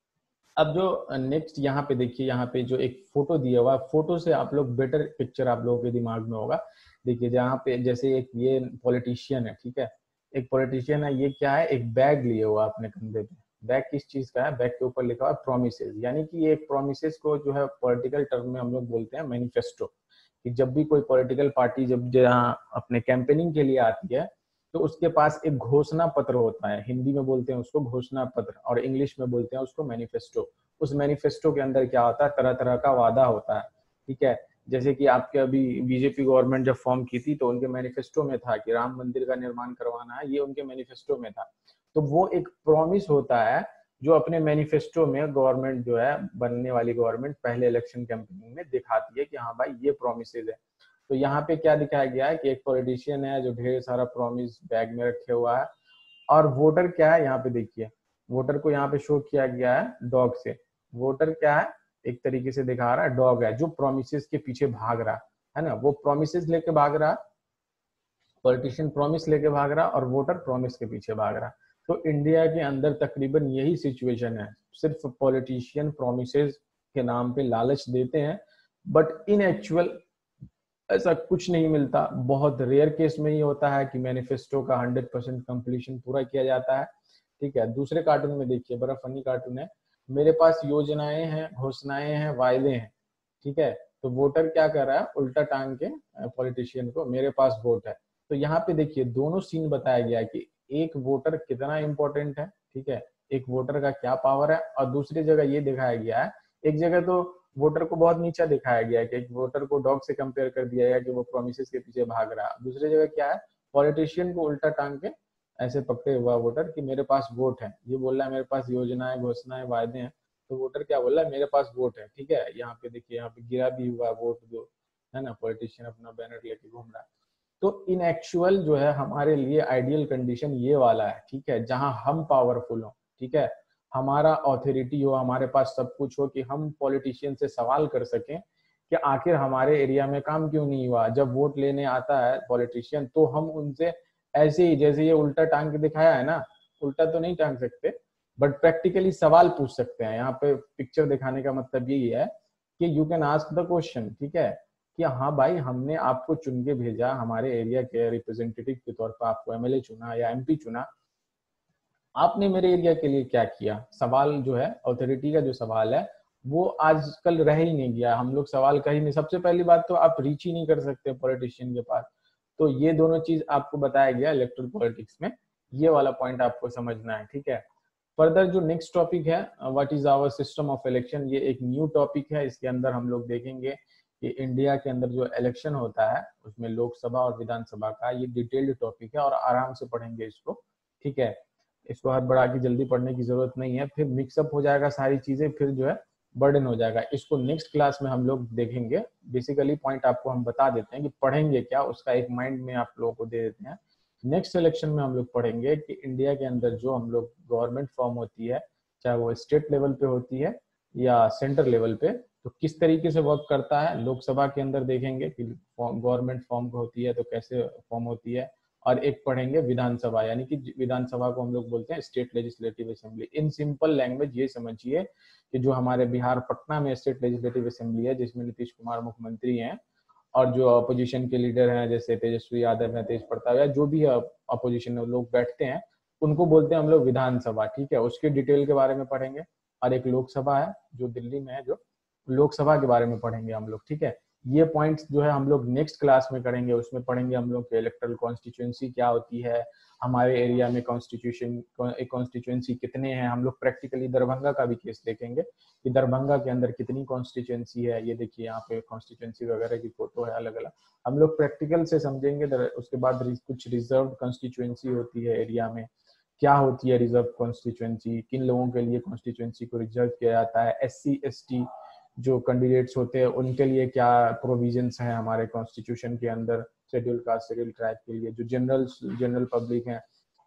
अब जो नेक्स्ट यहाँ पे देखिए, यहाँ पे जो एक फोटो दिया हुआ, फोटो से आप लोग बेटर पिक्चर आप लोगों के दिमाग में होगा। देखिए जहाँ पे जैसे एक ये पॉलिटिशियन है, ठीक है, एक पॉलिटिशियन है, ये क्या है, एक बैग लिए हुआ अपने कंधे पे। बैग किस चीज का है, बैग के ऊपर लिखा हुआ है प्रोमिसेस, यानी कि ये एक प्रोमिसेस को जो है पॉलिटिकल टर्म में हम लोग बोलते हैं मैनिफेस्टो। कि जब भी कोई पॉलिटिकल पार्टी जब जहाँ अपने कैंपेनिंग के लिए आती है तो उसके पास एक घोषणा पत्र होता है, हिंदी में बोलते हैं उसको घोषणा पत्र और इंग्लिश में बोलते हैं उसको मैनिफेस्टो। उस मैनिफेस्टो के अंदर क्या होता है, तरह तरह का वादा होता है, ठीक है। जैसे कि आपके अभी बीजेपी गवर्नमेंट जब फॉर्म की थी तो उनके मैनिफेस्टो में था कि राम मंदिर का निर्माण करवाना है, ये उनके मैनिफेस्टो में था। तो वो एक प्रॉमिस होता है जो अपने मैनिफेस्टो में गवर्नमेंट जो है, बनने वाली गवर्नमेंट पहले इलेक्शन कैंपेनिंग में दिखाती है कि हाँ भाई ये प्रोमिसेज है। तो यहाँ पे क्या दिखाया गया है कि एक पॉलिटिशियन है जो ढेर सारा प्रॉमिस बैग में रखे हुआ है, और वोटर क्या है, यहाँ पे देखिए वोटर को यहाँ पे शो किया गया है डॉग से। वोटर क्या है, एक तरीके से दिखा रहा है डॉग है जो प्रोमिसेस के पीछे भाग रहा है ना, वो प्रोमिसेस लेके भाग रहा, पॉलिटिशियन प्रॉमिस लेके भाग रहा और वोटर प्रॉमिस के पीछे भाग रहा। तो इंडिया के अंदर तकरीबन यही सिचुएशन है, सिर्फ पॉलिटिशियन प्रॉमिसेस के नाम पे लालच देते हैं, बट इन एक्चुअल ऐसा कुछ नहीं मिलता। बहुत रेयर केस में ही होता है कि मैनिफेस्टो का हंड्रेड परसेंट कंप्लीशन पूरा किया जाता है, ठीक है। दूसरे कार्टून में देखिए, बड़ा फनी कार्टून है, मेरे पास योजनाएं हैं, घोषणाएं हैं, वायदे हैं, ठीक है। तो वोटर क्या कर रहा है, उल्टा टांग के पॉलिटिशियन को, मेरे पास वोट है। तो यहाँ पे देखिए दोनों सीन बताया गया है कि एक वोटर कितना इंपॉर्टेंट है, ठीक है, एक वोटर का क्या पावर है, और दूसरी जगह ये दिखाया गया है, एक जगह तो वोटर को बहुत नीचा दिखाया गया है कि एक वोटर को डॉग से कंपेयर कर दिया गया कि वो प्रोमिसेस के पीछे भाग रहा है। दूसरी जगह क्या है, पॉलिटिशियन को उल्टा टांग के ऐसे पकड़े हुआ वोटर कि मेरे पास वोट है, ये बोल रहा है मेरे पास योजनाएं, घोषणाएं, वायदे हैं, तो वोटर क्या बोल रहा है, मेरे पास वोट है, ठीक है। यहाँ पे देखिए, यहाँ पे गिरा भी हुआ वोट जो है ना, पॉलिटिशियन अपना बैनर लेके घूम रहा है। तो इन एक्चुअल जो है हमारे लिए आइडियल कंडीशन ये वाला है, ठीक है, जहां हम पावरफुल हो, ठीक है, हमारा ऑथोरिटी हो, हमारे पास सब कुछ हो कि हम पॉलिटिशियन से सवाल कर सकें कि आखिर हमारे एरिया में काम क्यों नहीं हुआ। जब वोट लेने आता है पॉलिटिशियन तो हम उनसे ऐसे ही, जैसे ये उल्टा टांग के दिखाया है ना, उल्टा तो नहीं टांग सकते बट प्रैक्टिकली सवाल पूछ सकते हैं। यहाँ पे पिक्चर दिखाने का मतलब यही है कि you can ask the question, ठीक है, कि हाँ भाई हमने आपको चुन के भेजा, हमारे एरिया के रिप्रेजेंटेटिव के तौर पर आपको एमएलए चुना या एमपी चुना, आपने मेरे एरिया के लिए क्या किया। सवाल जो है, ऑथोरिटी का जो सवाल है वो आजकल रह ही नहीं गया, हम लोग सवाल कर ही नहीं। सबसे पहली बात तो आप रीच ही नहीं कर सकते पॉलिटिशियन के पास। तो ये दोनों चीज आपको बताया गया इलेक्ट्रल पॉलिटिक्स में, ये वाला पॉइंट आपको समझना है, ठीक है। फर्दर जो नेक्स्ट टॉपिक है, what is our system of election, ये एक न्यू टॉपिक है। इसके अंदर हम लोग देखेंगे कि इंडिया के अंदर जो इलेक्शन होता है उसमें लोकसभा और विधानसभा का, ये डिटेल्ड टॉपिक है और आराम से पढ़ेंगे इसको, ठीक है। इसको हर बढ़ा के जल्दी पढ़ने की जरूरत नहीं है, फिर मिक्सअप हो जाएगा सारी चीजें, फिर जो है बर्डन हो जाएगा। इसको नेक्स्ट क्लास में हम लोग देखेंगे। बेसिकली पॉइंट आपको हम बता देते हैं कि पढ़ेंगे क्या, उसका एक माइंड में आप लोगों को दे देते हैं। नेक्स्ट इलेक्शन में हम लोग पढ़ेंगे कि इंडिया के अंदर जो हम लोग गवर्नमेंट फॉर्म होती है, चाहे वो स्टेट लेवल पे होती है या सेंटर लेवल पे, तो किस तरीके से वर्क करता है। लोकसभा के अंदर देखेंगे कि गवर्नमेंट फॉर्म होती है तो कैसे फॉर्म होती है, और एक पढ़ेंगे विधानसभा, यानी कि विधानसभा को हम लोग बोलते हैं state legislative assembly. In simple language ये समझिए कि जो हमारे बिहार पटना में स्टेट लेजिस्लेटिव असेंबली है, जिसमें नीतीश कुमार मुख्यमंत्री हैं और जो अपोजिशन के लीडर हैं जैसे तेजस्वी यादव है, तेज प्रताप या जो भी अपोजिशन में लोग बैठते हैं, उनको बोलते हैं हम लोग विधानसभा, ठीक है। उसके डिटेल के बारे में पढ़ेंगे। और एक लोकसभा है जो दिल्ली में है, जो लोकसभा के बारे में पढ़ेंगे हम लोग, ठीक है। ये पॉइंट्स जो है हम लोग नेक्स्ट क्लास में करेंगे, उसमें पढ़ेंगे हम लोग इलेक्टोरल कॉन्स्टिट्यूएंसी क्या होती है, हमारे एरिया में कॉन्स्टिट्यूशन कॉन्स्टिट्यूएंसी कितने हैं। हम लोग प्रैक्टिकली दरभंगा का भी केस देखेंगे कि दरभंगा के अंदर कितनी कॉन्स्टिट्यूएंसी है। ये देखिए यहाँ पे कॉन्स्टिट्यूएंसी वगैरह की फोटो है अलग अलग, हम लोग प्रैक्टिकल से समझेंगे। उसके बाद कुछ रिजर्व कॉन्स्टिट्यूएंसी होती है एरिया में, क्या होती है रिजर्व कॉन्स्टिट्यूएंसी, किन लोगों के लिए कॉन्स्टिट्यूएंसी को रिजर्व किया जाता है, एस सी एस टी जो कैंडिडेट्स होते हैं उनके लिए क्या प्रोविजंस हैं हमारे कॉन्स्टिट्यूशन के अंदर, शेड्यूल कास्ट शेड्यूल ट्राइब के लिए, जो जनरल जनरल पब्लिक हैं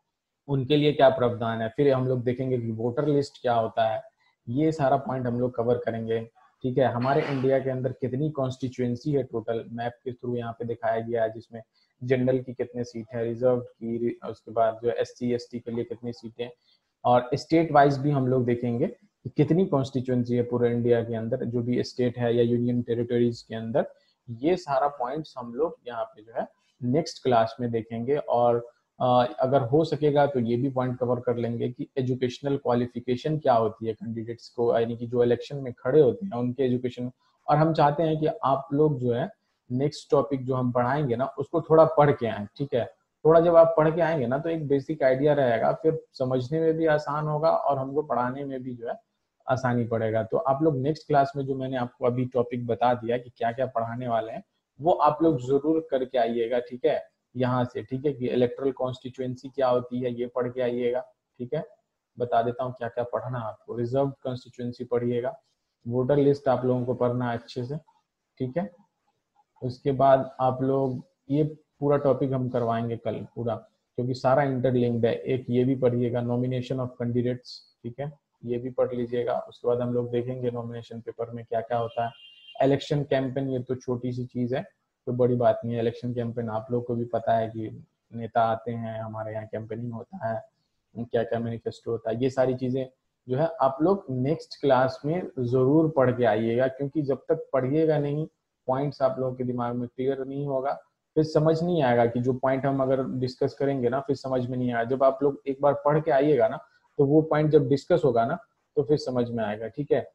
उनके लिए क्या प्रावधान है। फिर हम लोग देखेंगे कि वोटर लिस्ट क्या होता है, ये सारा पॉइंट हम लोग कवर करेंगे। ठीक है, हमारे इंडिया के अंदर कितनी कॉन्स्टिट्यूएंसी है टोटल, मैप के थ्रू यहाँ पे दिखाया गया है, जिसमें जनरल की कितने सीट है, रिजर्व की, उसके बाद जो एस सी एस टी के लिए कितनी सीटें, और स्टेट वाइज भी हम लोग देखेंगे कि कितनी कॉन्स्टिट्यूएंसी है पूरे इंडिया के अंदर, जो भी स्टेट है या यूनियन टेरिटरीज के अंदर। ये सारा पॉइंट्स हम लोग यहाँ पे जो है नेक्स्ट क्लास में देखेंगे। और अगर हो सकेगा तो ये भी पॉइंट कवर कर लेंगे कि एजुकेशनल क्वालिफिकेशन क्या होती है कैंडिडेट्स को, यानी कि जो इलेक्शन में खड़े होते हैं उनके एजुकेशन। और हम चाहते हैं कि आप लोग जो है नेक्स्ट टॉपिक जो हम पढ़ाएंगे ना उसको थोड़ा पढ़ के आए। ठीक है, थोड़ा जब आप पढ़ के आएंगे ना तो एक बेसिक आइडिया रहेगा, फिर समझने में भी आसान होगा और हमको पढ़ाने में भी जो है आसानी पड़ेगा। तो आप लोग नेक्स्ट क्लास में जो मैंने आपको अभी टॉपिक बता दिया कि क्या क्या पढ़ाने वाले हैं वो आप लोग जरूर करके आइएगा। ठीक है, यहाँ से, ठीक है, कि इलेक्टोरल कॉन्स्टिट्यूएंसी क्या होती है ये पढ़ के आइएगा। ठीक है, बता देता हूँ क्या क्या पढ़ना है आपको। रिजर्व कॉन्स्टिट्यूएंसी पढ़िएगा, वोटर लिस्ट आप लोगों को पढ़ना है अच्छे से। ठीक है, उसके बाद आप लोग ये पूरा टॉपिक हम करवाएंगे कल पूरा, क्योंकि सारा इंटरलिंक्ड है। एक ये भी पढ़िएगा, नॉमिनेशन ऑफ कैंडिडेट्स। ठीक है, ये भी पढ़ लीजिएगा। उसके बाद हम लोग देखेंगे नॉमिनेशन पेपर में क्या क्या होता है। इलेक्शन कैंपेन, ये तो छोटी सी चीज है, तो बड़ी बात नहीं है। इलेक्शन कैंपेन आप लोग को भी पता है कि नेता आते हैं हमारे यहाँ, कैंपेनिंग होता है, क्या क्या मैनिफेस्टो होता है, ये सारी चीजें जो है आप लोग नेक्स्ट क्लास में जरूर पढ़ के आइएगा। क्योंकि जब तक पढ़िएगा नहीं, पॉइंट्स आप लोगों के दिमाग में क्लियर नहीं होगा, फिर समझ नहीं आएगा कि जो पॉइंट हम अगर डिस्कस करेंगे ना फिर समझ में नहीं आएगा। जब आप लोग एक बार पढ़ के आइएगा ना तो वो पॉइंट जब डिस्कस होगा ना तो फिर समझ में आएगा। ठीक है,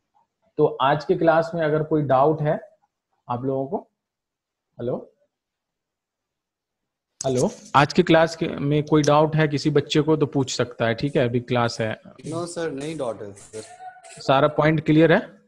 तो आज के क्लास में अगर कोई डाउट है आप लोगों को, हेलो हेलो आज की क्लास के में कोई डाउट है किसी बच्चे को तो पूछ सकता है। ठीक है, अभी क्लास है। नो सर, नहीं डाउट है सर, सारा पॉइंट क्लियर है।